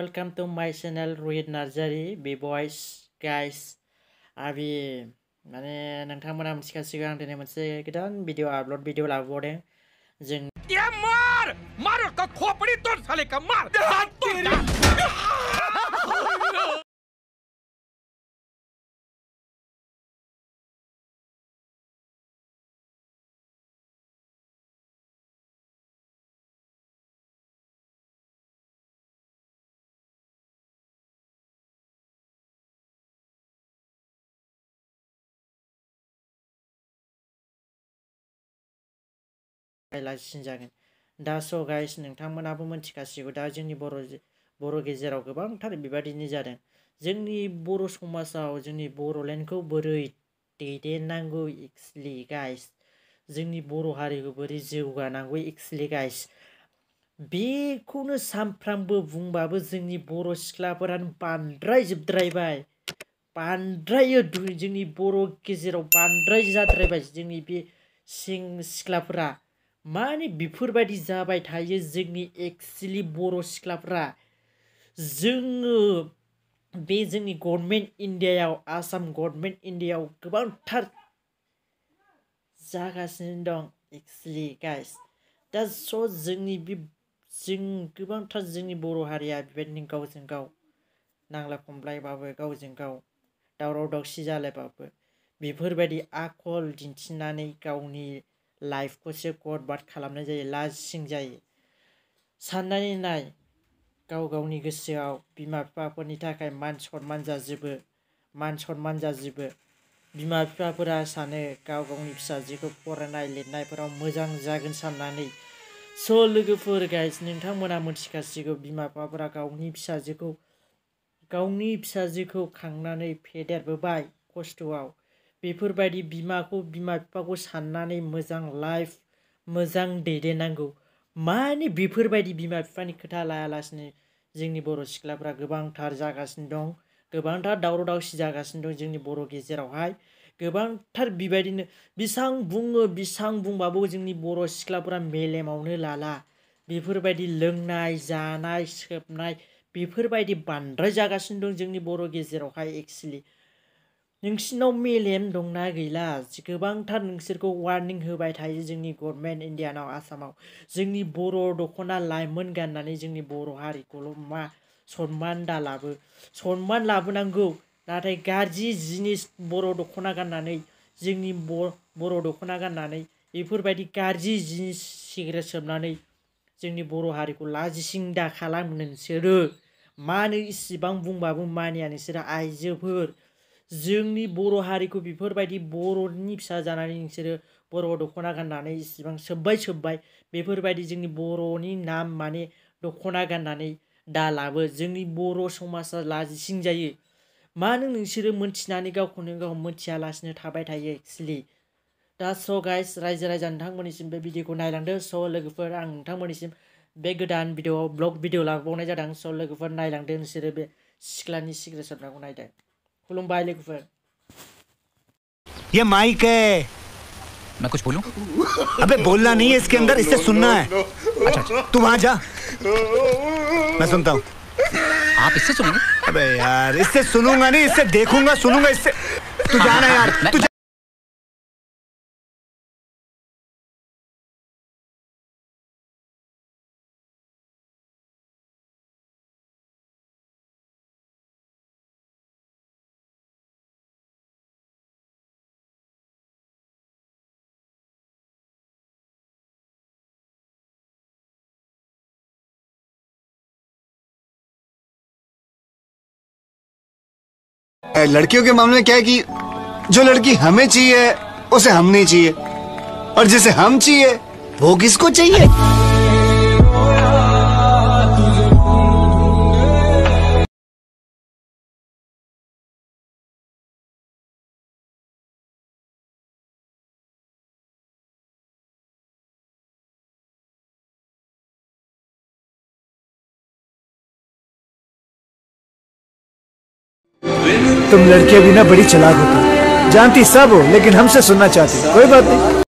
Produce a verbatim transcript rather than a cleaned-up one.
welcome to my channel Rohit Narzari B boys guys अभी माने नोंथांमोना मिथिखासिगौ आं दिनै मोनसे गोदान भिडिअ आपल'ड भिडिअ लाबोबावदों जों ये मार मार का खोपड़ी तोड़ साले का मार हाथ तोड़ लाजिसिनजागोन दा स' गाइस नोंथांमोनाबो मिथिखासिगौ दा जोंनि बर' बर' गेजेराव गोबांथार बेबादिनो जादों जोंनि बर' समाजाव जोंनि बर'लेण्डखौ बोरै दैदेननांगौ एक्चुअली गाइस जोंनि बर' हारिखौ बोरै जौगानांगौ एक्चुअली गाइस बेखौनो सानफ्रामबो बुंबाबो जोंनि बर' सिख्लाफोरानो बांद्राय जोबद्रायबाय बांद्रायो जोंनि बर' गेजेराव बांद्राय जाद्रायबाय जोंनि बे सेंग्रा सिख्लाफोरा माने बेफोरबायदि जाबाय थायो जोंनि एक्चुअली बर' सिख्लाफ्रा जोङो बे जोंनि गभर्नमेन्ट इन्डियायाव आसाम गभर्नमेन्ट इन्डियायाव गोबांथार जागासिनो दं एक्चुअली गाइस दा स' जोंनि बे जों गोबांथार जोंनि बर' हारिया बेबायदिनो गावजों गाव नांलाय खमलायबाबो गावजों गाव दावराव दावसि जालायबाबो बेफोरबायदि आखल दिन्थिनानै गावनि लाइफखौसो बरबाद खालामनाय जायो लाजिं जायो साननानै नाय गाव गावनि गोसोआव बिमा बिफाफोरनि थाखाय मान सनमान जाजोबो मान सनमान जाजोबो बिमा बिफाफोरा सानो गाव गावनि फिसाजोखौ फरायनाय लिरनायफोराव मोजां जागोन साननानै स' लोगोफोर गाइस नोंथांमोना मिथिखासिगौ बिमा बिफाफोरा गावनि फिसाजोखौ गावनि फिसाजोखौ खांनानै फेदेरबोबाय खस्थ'आव बेफोरबायदि बिमाखौ बिमा बिफाखौ साननानै मोजां लाइफ मोजां दैदेननांगौ माने बेफोरबायदि बिमा बिफानि खोथा लायालासिनो जोंनि बर' सिख्लाफ्रा गोबांथार जागासिनो दं गोबांथार दावराव दावसि जागासिनो दं जोंनि बर' गेजेरावहाय गोबांथार बेबायदिनो बेसां बुङो बेसां बुंबाबो जोंनि बर' सिख्लाफोरा मेलेमावनो लाला बेफोरबायदि लोंनाय जानाय सोबनाय बेफोरबायदि बांद्राय जागासिनो दं जोंनि बर' गेजेरावहाय एक्चुअली नोंसिनाव मेलेम दंना गैला गोबांथार नोंसोरखौ वार्निं होबाय थायो जोंनि गभर्नमेन्ट इन्डियानाव आसामाव जोंनि बर' दख'ना लाइमोन गाननानै जोंनि बर' हारिखौल' मा सनमान दालाबो सनमान लाबोनांगौ नाथाय गाज्रि जिनिस बर' दख'ना गाननानै जोंनि बर' दख'ना गाननानै बेफोरबायदि गाज्रि जिनिस सिगारेट सोबनानै जोंनि बर' हारिखौ लाजिसिं दा खालाम नोंसोरो मानो इसिबां बुंबाबो मानिया नोंसोरो आइजोफोर जोंनि बर' हारिखौ बेफोरबायदि बर'नि फिसा जानानै नोंसोरो बर' दख'ना गाननानै इसिबां सोब्बाय सोब्बाय बेफोरबायदि जोंनि बर'नि नाम माने दख'ना गाननानै दालाबो जोंनि बर' समाजा लाजिसिं जायो मानो नोंसोरो मोनथिनानै गावखौनो गाव मोनथियालासिनो थाबाय थायो एक्चुअली दा स' गाइस रायजो राजा नोंथांमोननिसिम बे भिडिअखौ नायलांदो स' लोगोफोर आं नोंथांमोननिसिम बे गोदान भिडिअआव ब्लग भिडिअ लाबोबावनाय जादों स' लोगोफोर नायलांदो नोंसोरो बे सिख्लानि सिगारेट सोबनायखौ नायदो खुलुमबाय लोगोफोर ये माइक है मैं कुछ बोलूं? अबे बोलना नहीं है इसके अंदर इससे सुनना है अच्छा अच्छा तू वहां जा मैं सुनता हूँ आप इससे सुनेंगे? अबे यार इससे सुनूंगा नहीं इससे देखूंगा सुनूंगा इससे तू जाना यार तू जा... लड़कियों के मामले में क्या है कि जो लड़की हमें चाहिए उसे हम नहीं चाहिए और जिसे हम चाहिए वो किसको चाहिए। तुम लड़कियां भी ना बड़ी चालाक होती जानती सब हो लेकिन हमसे सुनना चाहती कोई बात नहीं।